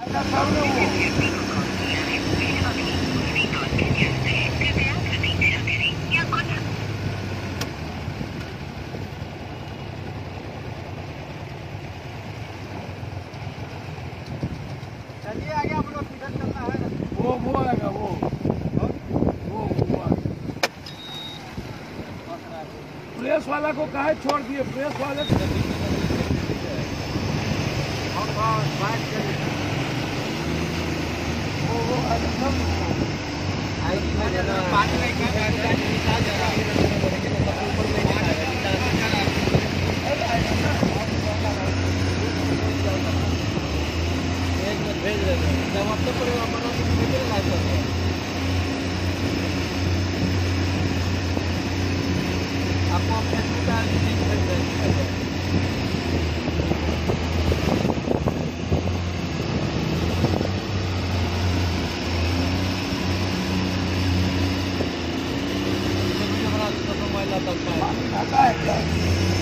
चलिए आगे आप लोग किधर चलना है? वो आएगा वो प्रेस वाला को काहे छोड़ दिए? प्रेस वाले भेज रहे थे जब अपने पर अपना आपको अपने महिला तक